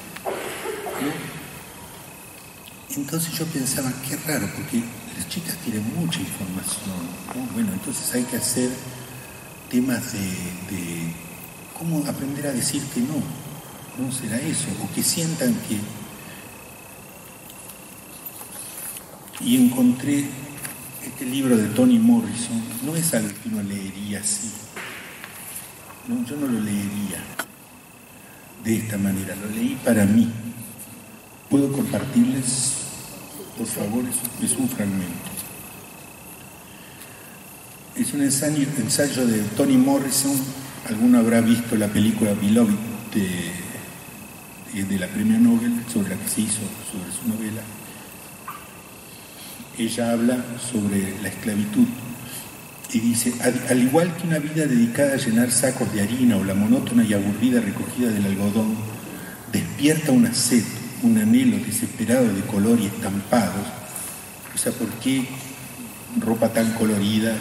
A: Entonces yo pensaba, qué raro, porque las chicas tienen mucha información, ¿no? Bueno, entonces hay que hacer temas de cómo aprender a decir que no será eso, o que sientan y encontré este libro de Toni Morrison. No es algo que uno leería así. No, yo no lo leería de esta manera, lo leí para mí. ¿Puedo compartirles, por favor? Es un fragmento. Es un ensayo de Toni Morrison. Alguno habrá visto la película Beloved de la Premio Nobel, sobre la que se hizo sobre su novela. Ella habla sobre la esclavitud y dice: al igual que una vida dedicada a llenar sacos de harina o la monótona y aburrida recogida del algodón despierta una sed, un anhelo desesperado de color y estampados. O sea, ¿por qué ropa tan colorida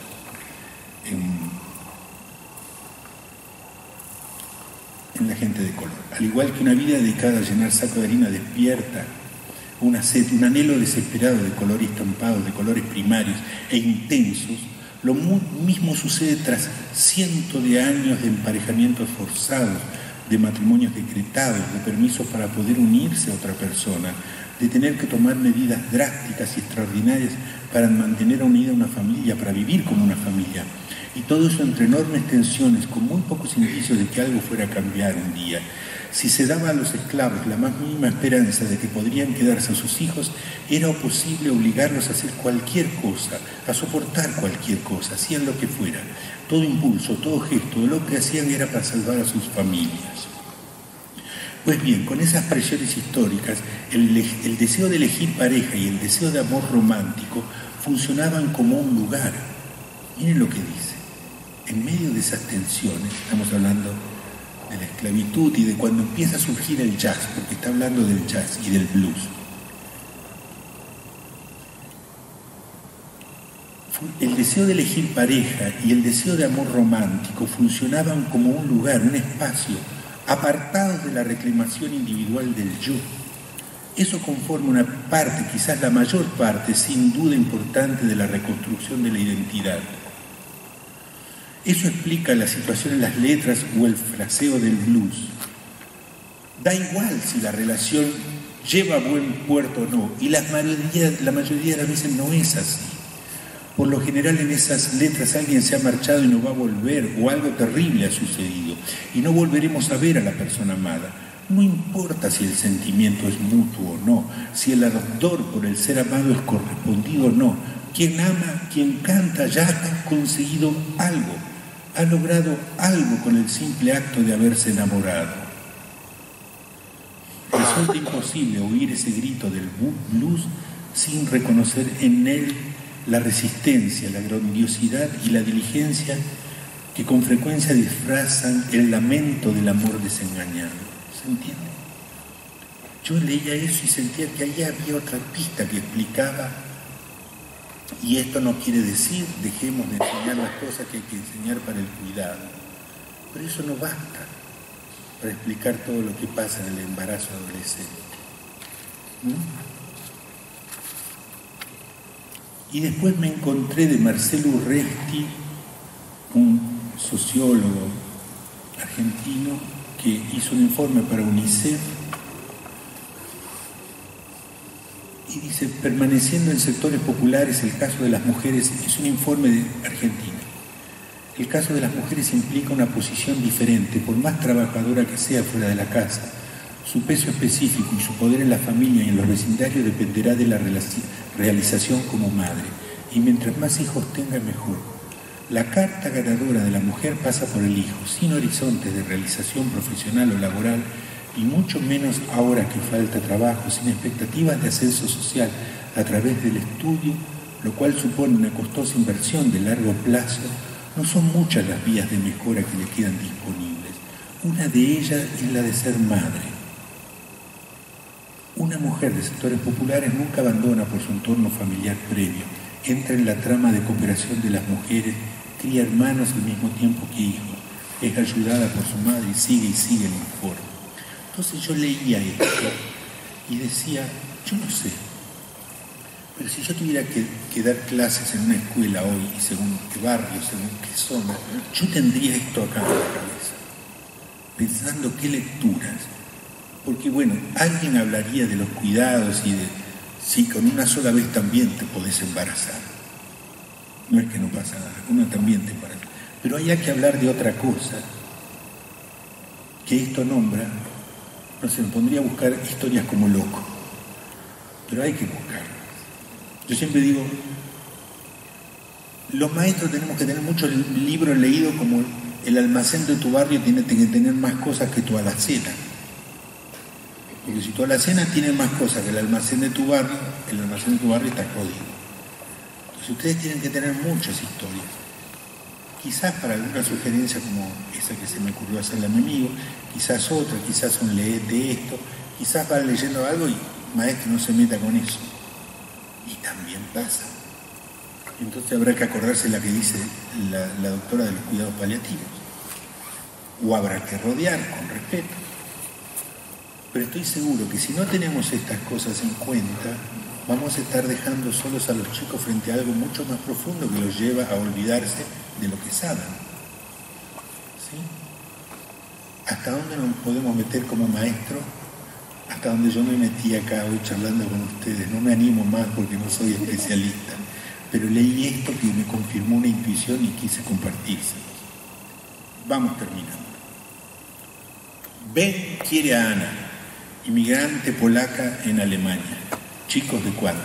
A: en la gente de color? Al igual que una vida dedicada a llenar sacos de harina despierta una sed, un anhelo desesperado de color y estampados, de colores primarios e intensos, lo mismo sucede tras cientos de años de emparejamientos forzados, de matrimonios decretados, de permisos para poder unirse a otra persona, de tener que tomar medidas drásticas y extraordinarias para mantener unida una familia, para vivir como una familia. Y todo eso entre enormes tensiones, con muy pocos indicios de que algo fuera a cambiar un día. Si se daba a los esclavos la más mínima esperanza de que podrían quedarse a sus hijos, era posible obligarlos a hacer cualquier cosa, a soportar cualquier cosa, hacían lo que fuera. Todo impulso, todo gesto, lo que hacían era para salvar a sus familias. Pues bien, con esas presiones históricas, el deseo de elegir pareja y el deseo de amor romántico funcionaban como un lugar. Miren lo que dice. En medio de esas tensiones, estamos hablando de la esclavitud y de cuando empieza a surgir el jazz, porque está hablando del jazz y del blues. El deseo de elegir pareja y el deseo de amor romántico funcionaban como un lugar, un espacio, apartados de la reclamación individual del yo. Eso conforma una parte, quizás la mayor parte, sin duda importante, de la reconstrucción de la identidad. Eso explica la situación en las letras o el fraseo del blues. Da igual si la relación lleva a buen puerto o no, y la mayoría de las veces no es así. Por lo general en esas letras alguien se ha marchado y no va a volver, o algo terrible ha sucedido, y no volveremos a ver a la persona amada. No importa si el sentimiento es mutuo o no, si el ardor por el ser amado es correspondido o no. Quien ama, quien canta, ya ha conseguido algo. Ha logrado algo con el simple acto de haberse enamorado. Resulta imposible oír ese grito del blues sin reconocer en él la resistencia, la grandiosidad y la diligencia que con frecuencia disfrazan el lamento del amor desengañado. ¿Se entiende? Yo leía eso y sentía que ahí había otra pista que explicaba. Y esto no quiere decir, dejemos de enseñar las cosas que hay que enseñar para el cuidado. Pero eso no basta para explicar todo lo que pasa en el embarazo adolescente. Y después me encontré de Marcelo Urresti, un sociólogo argentino que hizo un informe para UNICEF. Y dice: permaneciendo en sectores populares, el caso de las mujeres, es un informe de Argentina. El caso de las mujeres implica una posición diferente, por más trabajadora que sea fuera de la casa. Su peso específico y su poder en la familia y en los vecindarios dependerá de la realización como madre. Y mientras más hijos tenga, mejor. La carta ganadora de la mujer pasa por el hijo, sin horizontes de realización profesional o laboral, y mucho menos ahora que falta trabajo, sin expectativas de ascenso social a través del estudio, lo cual supone una costosa inversión de largo plazo. No son muchas las vías de mejora que le quedan disponibles. Una de ellas es la de ser madre. Una mujer de sectores populares nunca abandona por su entorno familiar previo, entra en la trama de cooperación de las mujeres, cría hermanos al mismo tiempo que hijos, es ayudada por su madre y sigue el informe. Entonces yo leía esto y decía, yo no sé, pero si yo tuviera que dar clases en una escuela hoy, y según qué barrio, según qué zona, yo tendría esto acá en la cabeza, pensando qué lecturas, porque bueno, alguien hablaría de los cuidados y de Sí, con una sola vez también te podés embarazar. No es que no pasa nada, uno también te embaraza. Pero hay que hablar de otra cosa, que esto nombra, no sé, me pondría a buscar historias como loco, pero hay que buscarlas. Yo siempre digo, los maestros tenemos que tener muchos libros leídos, como el almacén de tu barrio tiene que tener más cosas que tu alacena. Porque si tu alacena tiene más cosas que el almacén de tu barrio está jodido. Entonces ustedes tienen que tener muchas historias. Quizás para alguna sugerencia como esa que se me ocurrió hacerle a mi amigo, quizás otra, quizás un leete esto, quizás van leyendo algo y maestro no se meta con eso. Y también pasa. Entonces habrá que acordarse la que dice la doctora de los cuidados paliativos. O habrá que rodear con respeto. Pero estoy seguro que si no tenemos estas cosas en cuenta, vamos a estar dejando solos a los chicos frente a algo mucho más profundo que los lleva a olvidarse de lo que saben. ¿Sí? ¿Hasta dónde nos podemos meter como maestro? Hasta donde yo me metí acá hoy charlando con ustedes. No me animo más porque no soy especialista, pero leí esto que me confirmó una intuición y quise compartírselos. Vamos terminando. Ben quiere a Ana, inmigrante polaca en Alemania. Chicos de cuánto.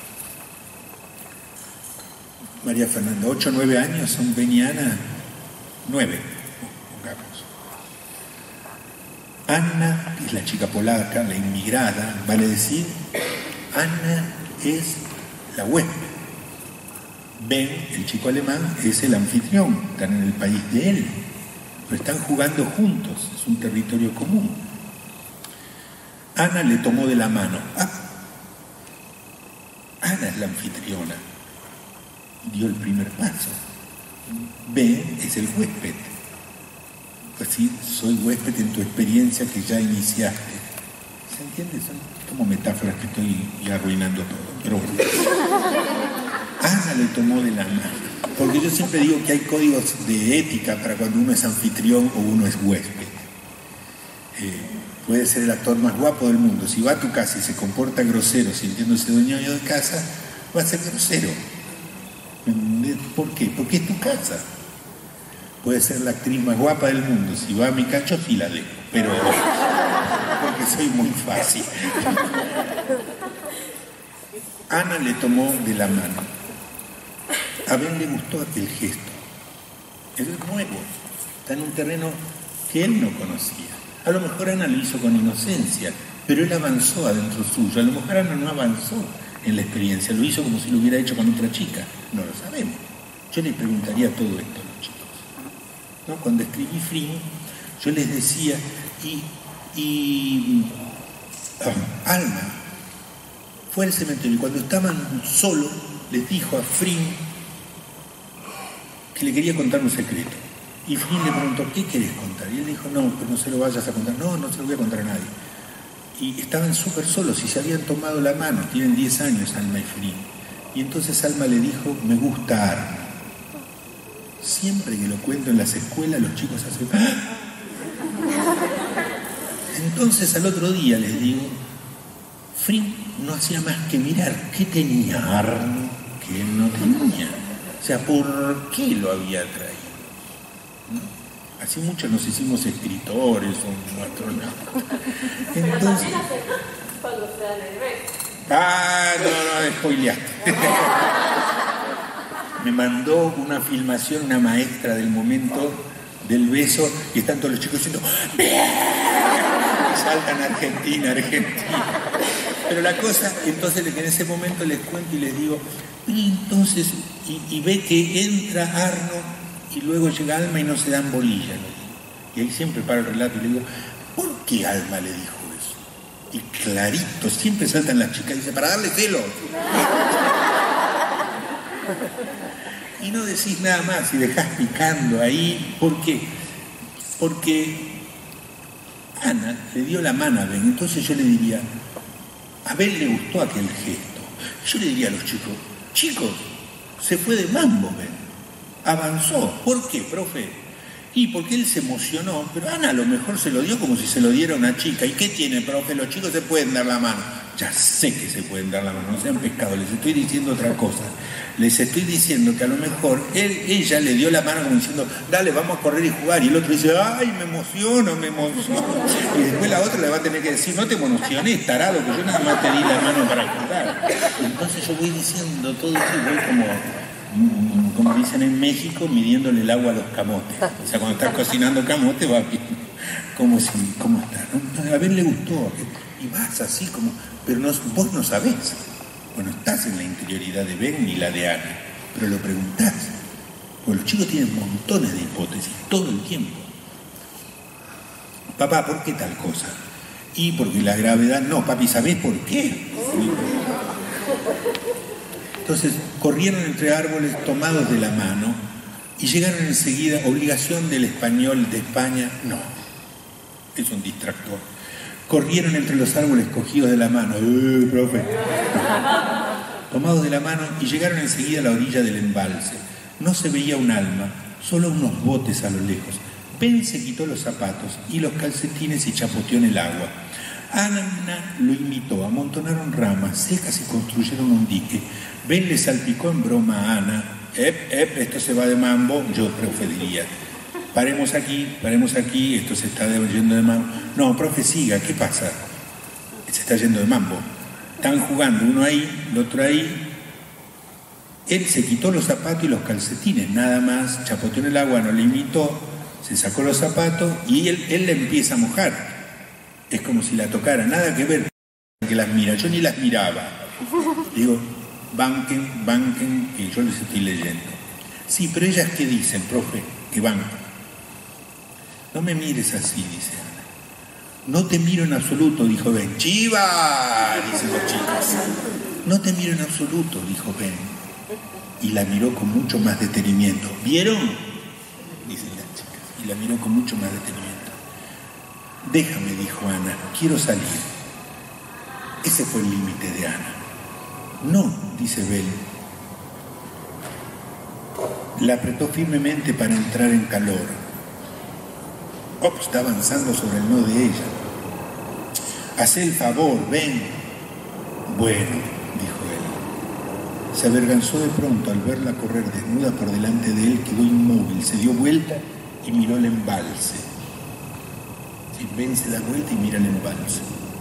A: María Fernanda, 8 o 9 años son Ben y Ana. 9, pongamos. Ana es la chica polaca, la inmigrada, vale decir, Ana es la huésped. Ben, el chico alemán, es el anfitrión, están en el país de él, pero están jugando juntos, es un territorio común. Ana le tomó de la mano. Ana es la anfitriona, dio el primer paso. Ben es el huésped. Pues sí, soy huésped en tu experiencia que ya iniciaste. ¿Se entiende? Son como metáforas que estoy ya arruinando todo. Pero bueno. Ana le tomó de la mano. Porque yo siempre digo que hay códigos de ética para cuando uno es anfitrión o uno es huésped. Puede ser el actor más guapo del mundo. Si va a tu casa y se comporta grosero sintiéndose dueño de casa, va a ser grosero. ¿Por qué? Porque es tu casa. Puede ser la actriz más guapa del mundo. Si va a mi cacho, sí la dejo. Pero porque soy muy fácil. Ana le tomó de la mano. A Ben le gustó aquel gesto. Es nuevo. Está en un terreno que él no conocía. A lo mejor Ana lo hizo con inocencia, pero él avanzó adentro suyo. A lo mejor Ana no avanzó en la experiencia, lo hizo como si lo hubiera hecho con otra chica. No lo sabemos. Yo les preguntaría todo esto a los chicos. ¿No? Cuando escribí Fring, yo les decía, Alma fue al cementerio y cuando estaban solos les dijo a Fring que le quería contar un secreto. Y Fring le preguntó, ¿qué querés contar? Y él dijo, no, pues no se lo vayas a contar. No, no se lo voy a contar a nadie. Y estaban súper solos y se habían tomado la mano. Tienen 10 años Alma y Fring. Y entonces Alma le dijo, me gusta Arno. Siempre que lo cuento en las escuelas, los chicos hacen... Entonces al otro día les digo, Fring no hacía más que mirar qué tenía Arno que él no tenía. O sea, ¿por qué lo había traído? ¿No? Así muchos nos hicimos escritores o astronautas. Entonces... no, spoileaste. Me mandó una filmación una maestra del momento del beso y están todos los chicos diciendo y saltan Argentina. Pero la cosa, entonces en ese momento les cuento y les digo, y entonces, y ve que entra Arno y luego llega Alma y no se dan bolilla. Y ahí siempre paro el relato y le digo, ¿por qué Alma le dijo eso? Y clarito, siempre saltan las chicas y dicen, para darle celos. Y no decís nada más y dejás picando ahí. ¿Por qué? Porque Ana le dio la mano a Ben. Entonces yo le diría, a Ben le gustó aquel gesto. Yo le diría a los chicos, se fue de mambo Ben. Avanzó. ¿Por qué, profe? Y porque él se emocionó, pero Ana a lo mejor se lo dio como si se lo diera a una chica. ¿Y qué tiene, profe? Los chicos se pueden dar la mano. ya sé que se pueden dar la mano, no sean pescados, les estoy diciendo otra cosa. Les estoy diciendo que a lo mejor ella le dio la mano como diciendo, dale, vamos a correr y jugar. Y el otro dice, ay, me emociono. Y después la otra le va a tener que decir, no te emociones, tarado, que yo nada más te di la mano para jugar. Entonces yo voy diciendo todo eso y voy como dicen en México, midiéndole el agua a los camotes. O sea, cuando estás cocinando camote, va viendo cómo está, ¿no? A ver, le gustó. Y vas así como, pero vos no sabés. Bueno, estás en la interioridad de Ben y la de Ana, pero lo preguntás. Bueno, los chicos tienen montones de hipótesis, todo el tiempo. Papá, ¿por qué tal cosa? Y porque la gravedad, no, papi, ¿sabés por qué? Entonces, corrieron entre árboles tomados de la mano y llegaron enseguida, obligación del español de España, no, es un distractor. Corrieron entre los árboles cogidos de la mano, profe, tomados de la mano, y llegaron enseguida a la orilla del embalse. No se veía un alma, solo unos botes a lo lejos. Ben se quitó los zapatos y los calcetines y chapoteó en el agua. Ana lo imitó, amontonaron ramas secas y construyeron un dique. Ben le salpicó en broma a Ana, esto se va de mambo, yo preferiría. Paremos aquí, esto se está yendo de mambo. No, profe, siga, ¿qué pasa? Se está yendo de mambo. Están jugando, uno ahí, el otro ahí. Él se quitó los zapatos y los calcetines, nada más, chapoteó en el agua, no le imitó, se sacó los zapatos y él le empieza a mojar. Es como si la tocara, nada que ver que las mira, yo ni las miraba. Digo, banquen, que yo les estoy leyendo. Sí, pero ellas ¿qué dicen, profe? Que banquen. No me mires así, dice Ana. No te miro en absoluto, dijo Ben. ¡Chiva! Dicen los chicos. No te miro en absoluto, dijo Ben. Y la miró con mucho más detenimiento. ¿Vieron? Dicen las chicas. Y la miró con mucho más detenimiento. Déjame, dijo Ana, quiero salir. Ese fue el límite de Ana. No, dice Ben. La apretó firmemente para entrar en calor. Está avanzando sobre el no de ella. Hacé el favor, ven. Bueno, dijo él. Se avergonzó de pronto al verla correr desnuda por delante de él, quedó inmóvil, se dio vuelta y miró el embalse. Ben se da vuelta y mira el embalse.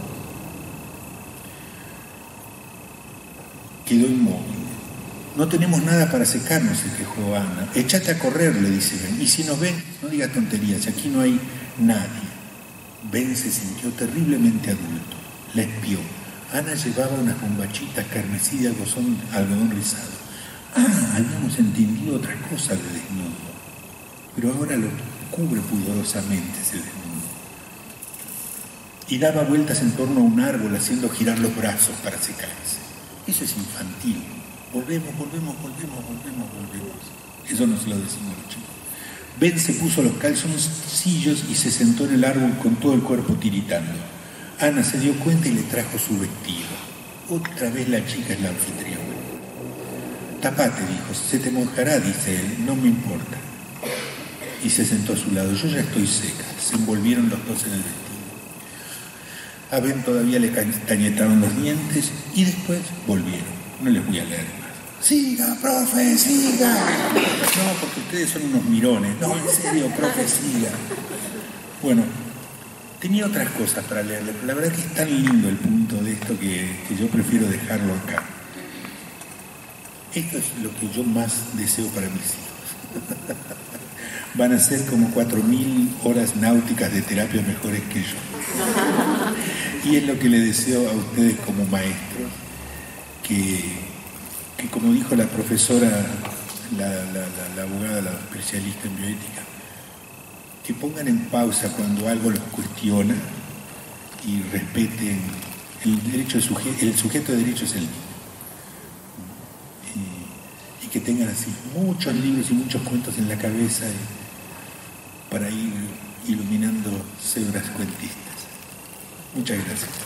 A: Quedó inmóvil. No tenemos nada para secarnos, se quejó Ana. Échate a correr, le dice Ben. Y si nos ven, no digas tonterías, aquí no hay nadie. Ben se sintió terriblemente adulto. La espió. Ana llevaba unas bombachitas carmesí de algodón rizado. Habíamos entendido otra cosa de desnudo. Pero ahora lo cubre pudorosamente ese desnudo. Y daba vueltas en torno a un árbol haciendo girar los brazos para secarse. Eso es infantil. Volvemos. Eso no se lo decimos los chicos. Ben se puso los calzoncillos y se sentó en el árbol con todo el cuerpo tiritando. Ana se dio cuenta y le trajo su vestido. Otra vez la chica es la anfitriona. Tapate, dijo, se te mojará, dice él, no me importa. Y se sentó a su lado. Yo ya estoy seca. Se envolvieron los dos en el vestido. A Ben todavía le cañetaron los dientes y después volvieron. No les voy a leer más. Siga, profe, siga. No, porque ustedes son unos mirones. No, en serio, profe, siga. Bueno, tenía otras cosas para leerle, pero la verdad que es tan lindo el punto de esto que yo prefiero dejarlo acá. Esto es lo que yo más deseo para mis hijos. Van a ser como 4.000 horas náuticas de terapia mejores que yo. Y es lo que le deseo a ustedes como maestros, que como dijo la profesora, la abogada, la especialista en bioética, que pongan en pausa cuando algo los cuestiona y respeten el derecho el sujeto de derecho es el mismo. Y que tengan así muchos libros y muchos cuentos en la cabeza para ir iluminando cebras cuentistas. Muchas gracias.